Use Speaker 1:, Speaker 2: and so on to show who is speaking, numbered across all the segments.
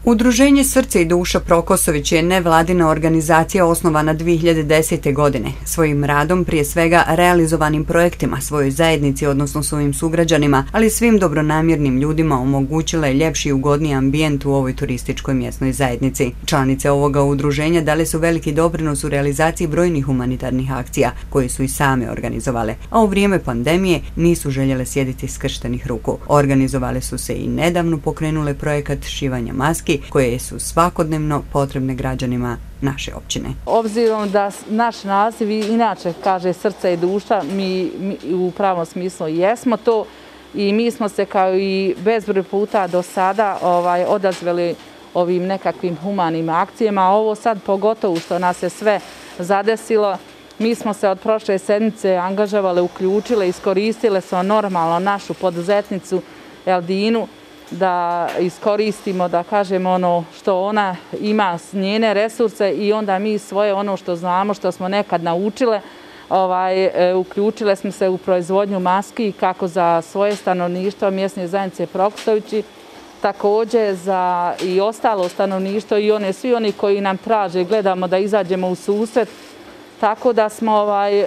Speaker 1: Udruženje Srce i duša Prokosović je nevladina organizacija osnovana 2010. godine. Svojim radom, prije svega realizovanim projektima, svojoj zajednici, odnosno svojim sugrađanima, ali svim dobronamjernim ljudima omogućila je ljepši i ugodniji ambijent u ovoj turističkoj mjesnoj zajednici. Članice ovoga udruženja dale su veliki doprinos u realizaciji brojnih humanitarnih akcija, koje su i same organizovale, a u vrijeme pandemije nisu željele sjediti skrštenih ruku. Organizovale su se i nedavno pokrenule projekat šivanja maski, koje su svakodnevno potrebne građanima naše općine.
Speaker 2: Obzirom da naš naziv inače kaže Srce i duša, mi u pravom smislu jesmo to i mi smo se kao i bezbroj puta do sada odazvali ovim nekakvim humanim akcijama, a ovo sad pogotovo što nas je sve zadesilo. Mi smo se od prošle sedmice angažovali, uključile, iskoristile smo normalno našu poduzetnicu Eldinu da iskoristimo, da kažemo ono što ona ima, njene resurse i onda mi svoje ono što znamo, što smo nekad naučile, uključile smo se u proizvodnju maski kako za svoje stanovništvo mjesne zajednice Prokosovići, također za i ostalo stanovništvo i svi oni koji nam traže, gledamo da izađemo u susret, tako da smo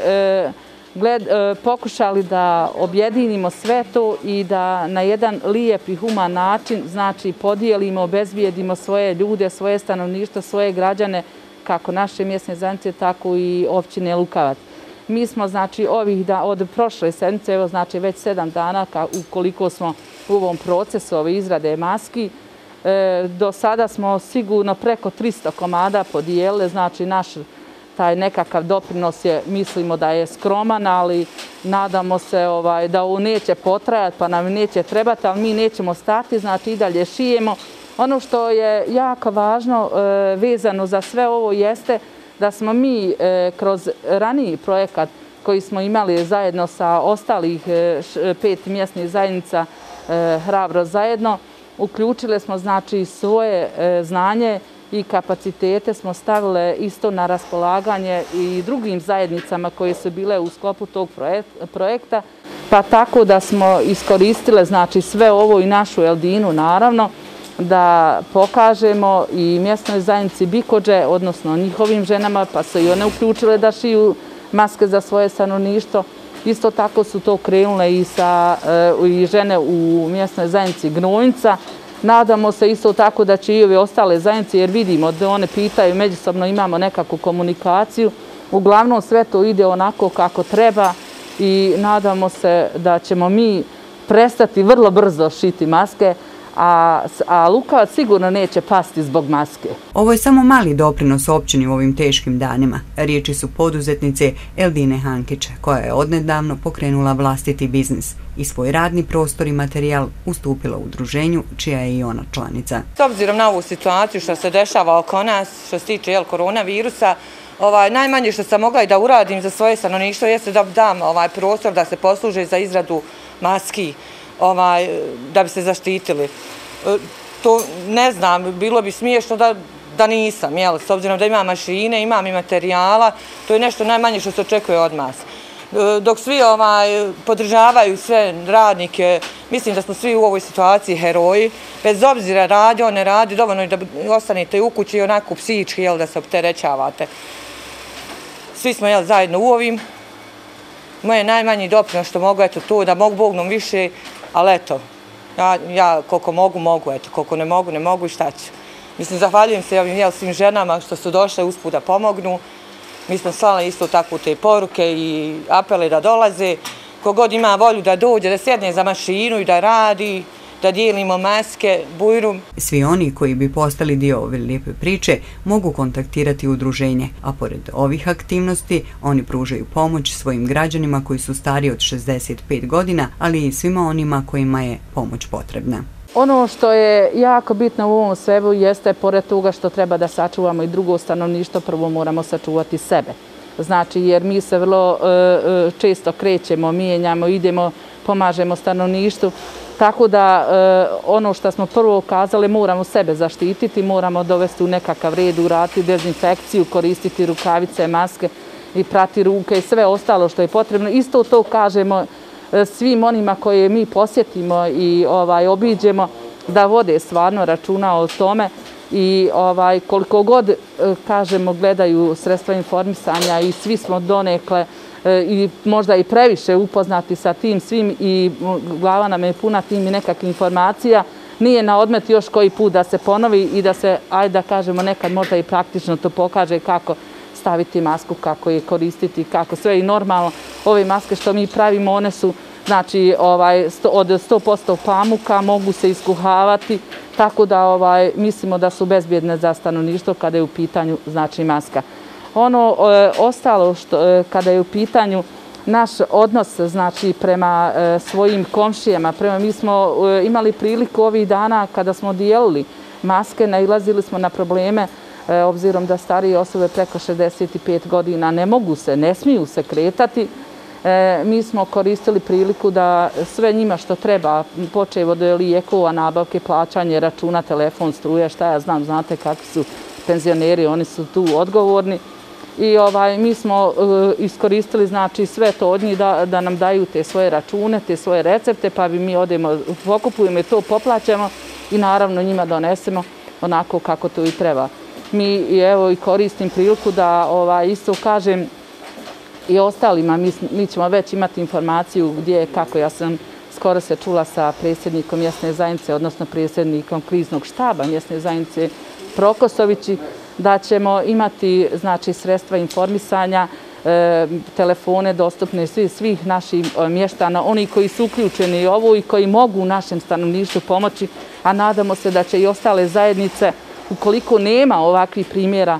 Speaker 2: pokušali da objedinimo sve to i da na jedan lijep i human način, znači podijelimo, obezbijedimo svoje ljude, svoje stanovništvo, svoje građane, kako naše mjesne zajednice, tako i općine Lukavac. Mi smo, znači, od prošle sedmice, evo, znači, već 7 dana, ukoliko smo u ovom procesu izrade maski, do sada smo sigurno preko 300 komada podijelili, znači, taj nekakav doprinos je, mislimo da je skroman, ali nadamo se da ovo neće potrajati, pa nam neće trebati, ali mi nećemo stati, znači i dalje šijemo. Ono što je jako važno vezano za sve ovo jeste da smo mi kroz raniji projekat koji smo imali zajedno sa ostalih 5 mjesnih zajednica Hrabro zajedno, uključile smo znači svoje znanje i kapacitete smo stavile isto na raspolaganje i drugim zajednicama koje su bile u sklopu tog projekta, pa tako da smo iskoristile znači sve ovo i našu Eldinu naravno, da pokažemo i mjesnoj zajednici Bikođe, odnosno njihovim ženama, pa su i one uključile da šiju maske za svoje stanovništvo. Isto tako su to krenule i žene u mjesnoj zajednici Gnojnica. Nadamo se isto tako da će i ove ostale zajednice, jer vidimo da one pitaju, međusobno imamo nekakvu komunikaciju. Uglavnom sve to ide onako kako treba i nadamo se da ćemo mi prestati vrlo brzo šiti maske, a Lukavac sigurno neće pasti zbog maske.
Speaker 1: Ovo je samo mali doprinos općini u ovim teškim danima. Riječi su poduzetnice Eldine Hankić, koja je odnedavno pokrenula vlastiti biznis i svoj radni prostor i materijal ustupila udruženju čija je i ona članica.
Speaker 3: S obzirom na ovu situaciju što se dešava oko nas, što se tiče koronavirusa, najmanje što sam mogla i da uradim za svoje stanovništvo jeste da dam prostor da se posluže za izradu maski, da bi se zaštitili. To ne znam, bilo bi smiješno da nisam, s obzirom da imam mašine, imam i materijala, to je nešto najmanje što se očekuje od nas. Dok svi podržavaju sve radnike, mislim da smo svi u ovoj situaciji heroji, bez obzira radi, on ne radi, dovoljno je da ostanete u kući i onako psihički da se opterećavate. Svi smo zajedno u ovim. Moje najmanji doprinos što mogu, to da mogu Bog nam više, ali ja koliko mogu, koliko ne mogu i šta ću. Mislim, zahvaljujem se ovim svim ženama što su došle usput da pomognu. Mi smo slali isto tako te poruke i apele da dolaze. Kogod ima volju da dođe, da sjedne za mašinu i da radi, da dijelimo maske, bujrum.
Speaker 1: Svi oni koji bi postali dio ove lijepe priče mogu kontaktirati udruženje, a pored ovih aktivnosti oni pružaju pomoć svojim građanima koji su stariji od 65 godina, ali i svima onima kojima je pomoć potrebna.
Speaker 2: Ono što je jako bitno u ovom svebu jeste, pored toga što treba da sačuvamo i drugo stanovništvo, prvo moramo sačuvati sebe. Znači, jer mi se vrlo često krećemo, mijenjamo, idemo, pomažemo stanovništvu. Tako da ono što smo prvo kazali, moramo sebe zaštititi, moramo dovesti u nekakav red, uraditi dezinfekciju, koristiti rukavice, maske i prati ruke i sve ostalo što je potrebno. Isto to kažemo svim onima koje mi posjetimo i obiđemo, da vode stvarno računa o tome i koliko god, kažemo, gledaju sredstva informisanja i svi smo donekle i možda i previše upoznati sa tim svim i glava nam je puna tim i nekakvih informacija, nije na odmet još koji put da se ponovi i da se, ajde da kažemo, nekad možda i praktično to pokaže kako staviti masku, kako je koristiti, kako sve i normalno. Ove maske što mi pravimo, one su znači od 100% pamuka, mogu se iskuhavati, tako da mislimo da su bezbjedne za stanovništvo kada je u pitanju znači maska. Ono ostalo kada je u pitanju naš odnos znači prema svojim komšijama, mi smo imali priliku ovih dana kada smo dijelili maske, nailazili smo na probleme obzirom da starije osobe preko 65 godina ne smiju se kretati. Mi smo koristili priliku da sve njima što treba, počev od lijekova, nabavke, plaćanje, računa, telefon, struje, šta ja znam, znate kakvi su penzioneri, oni su tu odgovorni. I mi smo iskoristili znači sve to od njih da nam daju te svoje račune, te svoje recepte, pa mi odemo, pokupujemo i to poplaćamo i naravno njima donesemo onako kako to i treba. Mi evo i koristim priliku da isto kažem i ostalima, mi ćemo već imati informaciju gdje, kako ja sam skoro se čula sa predsjednikom mjesne zajednice, odnosno predsjednikom kriznog štaba mjesne zajednice Prokosovići, da ćemo imati znači sredstva informisanja, telefone dostupne svih naših mještana, oni koji su uključeni u ovo i koji mogu našem stanovništvu pomoći, a nadamo se da će i ostale zajednice, ukoliko nema ovakvih primjera,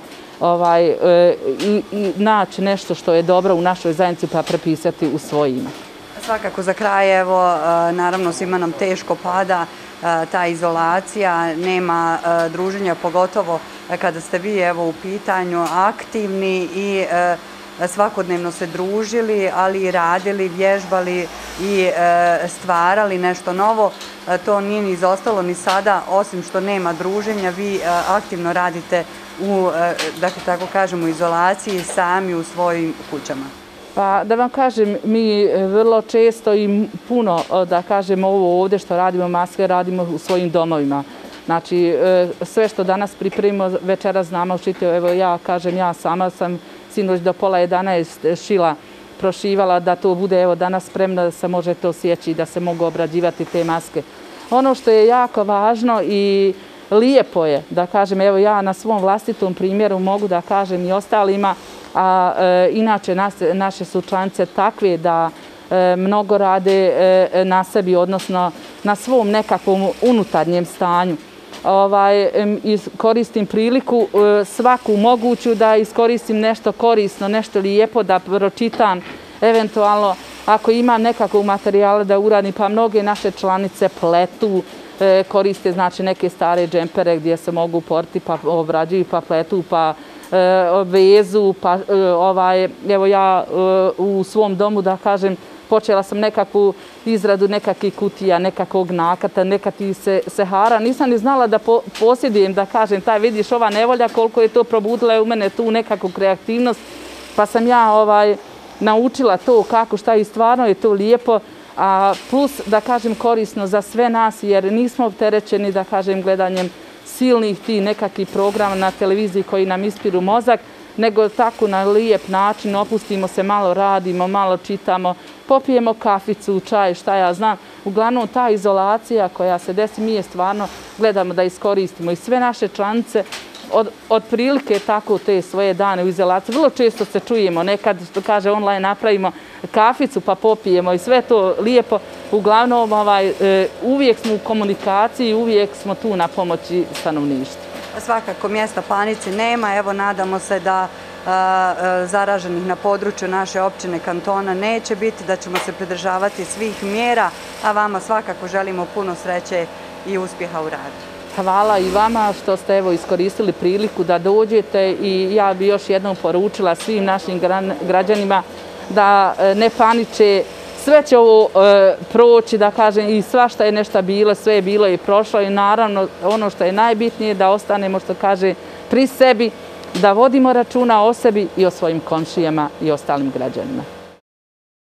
Speaker 2: i naći nešto što je dobro u našoj zajednici pa prepisati u svoje ime.
Speaker 1: Svakako za kraj, evo, naravno svima nam teško pada ta izolacija, nema druženja, pogotovo kada ste vi evo u pitanju aktivni i svakodnevno se družili, ali i radili, vježbali i stvarali nešto novo. To nije ni izostalo ni sada, osim što nema druženja, vi aktivno radite u, dakle tako kažemo, izolaciji sami u svojim kućama.
Speaker 2: Pa da vam kažem, mi vrlo često i puno, da kažem, ovo ovdje što radimo, maske radimo u svojim domovima. Znači, sve što danas pripremimo, večeras znamo učiti, evo ja kažem, ja sama sam sinoć do pola 11 prošivala da to bude evo danas spremno da se može to sjeći i da se mogu obrađivati te maske. Ono što je jako važno i lijepo je, da kažem, evo ja na svom vlastitom primjeru mogu da kažem i ostalima, a inače naše su članice takve da mnogo rade na sebi, odnosno na svom nekakvom unutarnjem stanju. Koristim priliku svaku moguću da iskoristim nešto korisno, nešto lijepo, da pročitam, eventualno ako imam nekakvog materijala da uradim, pa mnoge naše članice pletu, koriste znači neke stare džempere gdje se mogu porti, pa obrađuju, pa pletu, pa vezu, pa evo ja u svom domu da kažem, počela sam nekakvu izradu nekakvih kutija, nekakvog nakata, nekakvih sehara. Nisam ni znala da posjedujem, da kažem, taj vidiš ova nevolja koliko je to probudila u mene tu nekakvu kreativnost, pa sam ja naučila to kako, šta i stvarno je to lijepo, a plus da kažem korisno za sve nas jer nismo opterećeni da kažem gledanjem silnih tih nekakvih programa na televiziji koji nam ispiru mozak, nego tako na lijep način opustimo se, malo radimo, malo čitamo, popijemo kaficu, čaj, šta ja znam. Uglavnom ta izolacija koja se desi, mi je stvarno gledamo da iskoristimo i sve naše članice otprilike tako te svoje dane u izolaciji. Vrlo često se čujemo, nekad što kaže online napravimo kaficu pa popijemo i sve to lijepo. Uglavnom uvijek smo u komunikaciji, uvijek smo tu na pomoći stanovništvu.
Speaker 1: Svakako mjesta panici nema, evo nadamo se da zaraženih na području naše općine kantona neće biti, da ćemo se pridržavati svih mjera, a vama svakako želimo puno sreće i uspjeha u radu.
Speaker 2: Hvala i vama što ste evo iskoristili priliku da dođete i ja bi još jednom poručila svim našim građanima da ne paniče. Sve će ovo proći, da kažem, i svašta je nešto bilo, sve je bilo i prošlo i naravno ono što je najbitnije da ostanemo, što kaže, pri sebi, da vodimo računa o sebi i o svojim komšijama i ostalim građanima.